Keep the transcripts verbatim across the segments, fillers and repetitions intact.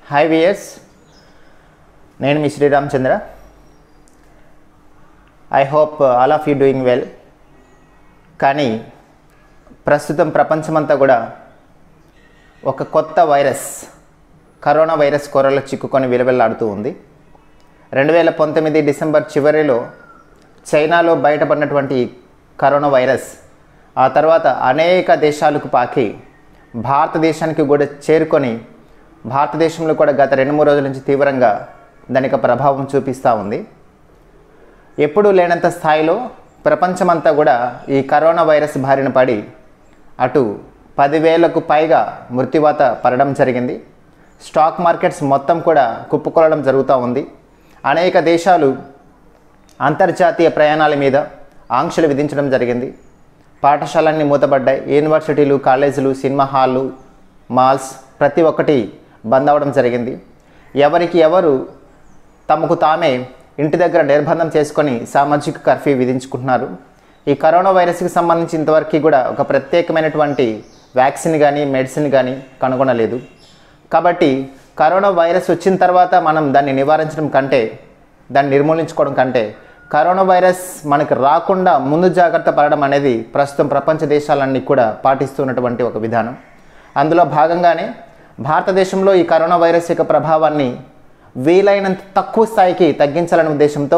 Hi viewers, నేను మీ Sreeramachandra. I hope all of you doing well. కానీ ప్రస్తుతం ప్రపంచమంతా కూడా ఒక కొత్త వైరస్, కరోనా వైరస్ కోరలో చిక్కుకొని విలవిల్లాడుతూ ఉంది. రెండు వేల పంతొమ్మిది డిసెంబర్ చివరిలో చైనాలో బయటపడినటువంటి కరోనా వైరస్ ఆ తర్వాత అనేక దేశాలకు పాకి భారతదేశానికి కూడా చేరుకొని భారతదేశంలో కూడా గత రెండు మూడు రోజుల నుంచి తీవ్రంగా దానికి ప్రభావం చూపిస్తూ ఉంది. ఎప్పుడూ లేనంత స్థాయిలో ప్రపంచమంతా కూడా ఈ కరోనా వైరస్ బారిన పడి అటు పదివేలకు పైగా మృత్యువాత పడడం జరిగింది. స్టాక్ మార్కెట్స్ మొత్తం కూడా కుప్పకొలడం జరుగుతూ ఉంది. అనేక దేశాలు అంతర్జాతీయ ప్రయాణాల మీద ఆంక్షలు విధించడం జరిగింది. పాఠశాలన్నీ మూతపడ్డాయి. యూనివర్సిటీలు, కాలేజీలు, సినిమా హాళ్ళు, మాల్స్ ప్రతి ఒక్కటి బంద్ అవ్వడం జరిగింది. ఎవరికి ఎవరు తమకు తామే ఇంటి దగ్గర నిర్బంధం చేసుకొని సామాజిక కర్ఫ్యూ విధించుకుంటున్నారు. ఈ కరోనా వైరస్కి సంబంధించి ఇంతవరకు కూడా ఒక ప్రత్యేకమైనటువంటి వ్యాక్సిన్ కానీ మెడిసిన్ కానీ కనుగొనలేదు. కాబట్టి కరోనా వైరస్ వచ్చిన తర్వాత మనం దాన్ని నివారించడం కంటే, దాన్ని నిర్మూలించుకోవడం కంటే కరోనా వైరస్ మనకు రాకుండా ముందు జాగ్రత్త పడడం అనేది ప్రస్తుతం ప్రపంచ దేశాలన్నీ కూడా పాటిస్తున్నటువంటి ఒక విధానం. అందులో భాగంగానే భారతదేశంలో ఈ కరోనా వైరస్ యొక్క ప్రభావాన్ని వీలైనంత తక్కువ స్థాయికి తగ్గించాలనే ఉద్దేశంతో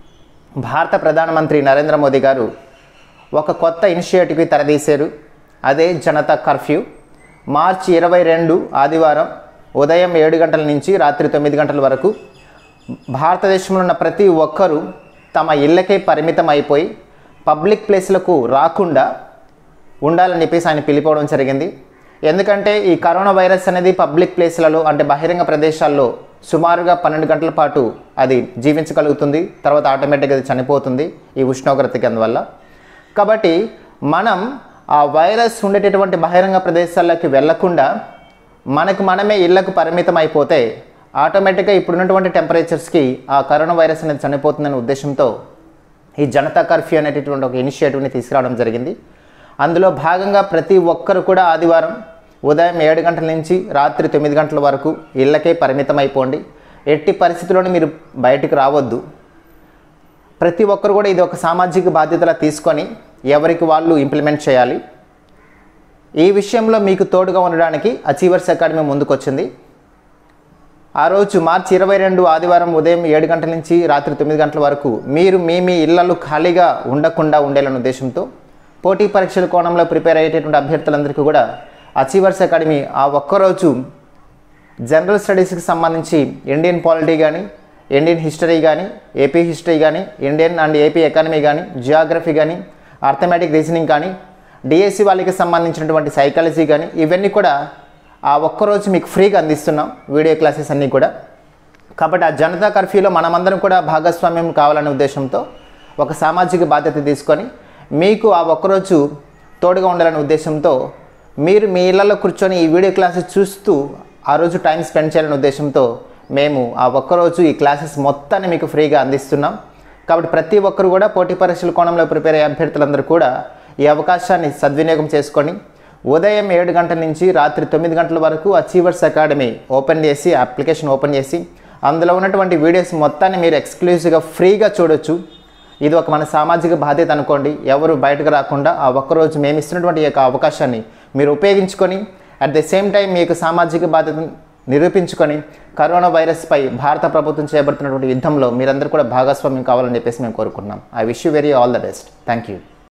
భారత ప్రధానమంత్రి నరేంద్ర మోదీ గారు ఒక కొత్త ఇనిషియేటివ్కి తెరదీశారు. అదే జనతా కర్ఫ్యూ. మార్చి ఇరవై రెండు ఆదివారం ఉదయం ఏడు గంటల నుంచి రాత్రి తొమ్మిది గంటల వరకు భారతదేశంలో ఉన్న ప్రతి ఒక్కరూ తమ ఇళ్ళకే పరిమితం అయిపోయి పబ్లిక్ ప్లేస్లకు రాకుండా ఉండాలని చెప్పేసి ఆయన పిలిపోవడం జరిగింది. ఎందుకంటే ఈ కరోనా వైరస్ అనేది పబ్లిక్ ప్లేస్లలో అంటే బహిరంగ ప్రదేశాల్లో సుమారుగా పన్నెండు గంటల పాటు అది జీవించగలుగుతుంది. తర్వాత ఆటోమేటిక్గా అది చనిపోతుంది ఈ ఉష్ణోగ్రతకి అందువల్ల. కాబట్టి మనం ఆ వైరస్ ఉండేటటువంటి బహిరంగ ప్రదేశాల్లోకి వెళ్లకుండా మనకు మనమే ఇళ్లకు పరిమితం అయిపోతే ఆటోమేటిక్గా ఇప్పుడున్నటువంటి టెంపరేచర్స్కి ఆ కరోనా వైరస్ అనేది చనిపోతుందనే ఉద్దేశంతో ఈ జనతా కర్ఫ్యూ అనేటటువంటి ఒక ఇనిషియేటివ్ని తీసుకురావడం జరిగింది. అందులో భాగంగా ప్రతి ఒక్కరు కూడా ఆదివారం ఉదయం ఏడు గంటల నుంచి రాత్రి తొమ్మిది గంటల వరకు ఇళ్ళకే పరిమితం అయిపోండి. ఎట్టి పరిస్థితుల్లోనూ మీరు బయటికి రావద్దు. ప్రతి ఒక్కరు కూడా ఇది ఒక సామాజిక బాధ్యతలా తీసుకొని ఎవరికి వాళ్ళు ఇంప్లిమెంట్ చేయాలి. ఈ విషయంలో మీకు తోడుగా ఉండడానికి అచీవర్స్ అకాడమీ ముందుకొచ్చింది. ఆ రోజు మార్చి ఇరవై రెండు ఆదివారం ఉదయం ఏడు గంటల నుంచి రాత్రి తొమ్మిది గంటల వరకు మీరు మీ మీ ఇళ్లలో ఖాళీగా ఉండకుండా ఉండేలనే ఉద్దేశంతో పోటీ పరీక్షల కోణంలో ప్రిపేర్ అయ్యేటటువంటి అభ్యర్థులందరికీ కూడా అచీవర్స్ అకాడమీ ఆ ఒక్కరోజు జనరల్ స్టడీస్కి సంబంధించి ఇండియన్ పాలిటీ కానీ, ఇండియన్ హిస్టరీ కానీ, ఏపీ హిస్టరీ కానీ, ఇండియన్ అండ్ ఏపీ ఎకానమీ కానీ, జియోగ్రఫీ కానీ, అర్థమెటిక్ రీజనింగ్ కానీ, డిఎస్సి వాళ్ళకి సంబంధించినటువంటి సైకాలజీ కానీ ఇవన్నీ కూడా ఆ ఒక్కరోజు మీకు ఫ్రీగా అందిస్తున్నాం వీడియో క్లాసెస్ అన్నీ కూడా. కాబట్టి ఆ జనతా కర్ఫ్యూలో మనమందరం కూడా భాగస్వామ్యం కావాలనే ఉద్దేశంతో ఒక సామాజిక బాధ్యత తీసుకొని మీకు ఆ ఒక్కరోజు తోడుగా ఉండాలనే ఉద్దేశంతో మీరు మీ ఇళ్లలో కూర్చొని ఈ వీడియో క్లాసెస్ చూస్తూ ఆ రోజు టైం స్పెండ్ చేయాలనే ఉద్దేశంతో మేము ఆ ఒక్కరోజు ఈ క్లాసెస్ మొత్తాన్ని మీకు ఫ్రీగా అందిస్తున్నాం. కాబట్టి ప్రతి ఒక్కరు కూడా పోటీ పరీక్షల కోణంలో ప్రిపేర్ అయ్యే అభ్యర్థులందరూ కూడా ఈ అవకాశాన్ని సద్వినియోగం చేసుకొని ఉదయం ఏడు గంటల నుంచి రాత్రి తొమ్మిది గంటల వరకు అచీవర్స్ అకాడమీ ఓపెన్ చేసి అప్లికేషన్ ఓపెన్ చేసి అందులో ఉన్నటువంటి వీడియోస్ మొత్తాన్ని మీరు ఎక్స్క్లూజివ్గా ఫ్రీగా చూడొచ్చు. ఇది ఒక మన సామాజిక బాధ్యత అనుకోండి. ఎవరు బయటకు రాకుండా ఆ ఒక్కరోజు మేము ఇస్తున్నటువంటి ఈ యొక్క అవకాశాన్ని మీరు ఉపయోగించుకొని అట్ ద సేమ్ టైం మీ యొక్క సామాజిక బాధ్యతను నిరూపించుకొని కరోనా వైరస్పై భారత ప్రభుత్వం చేపడుతున్నటువంటి యుద్ధంలో మీరందరూ కూడా భాగస్వామ్యం కావాలని చెప్పేసి మేము కోరుకుంటున్నాం. I wish you very all the best. Thank you.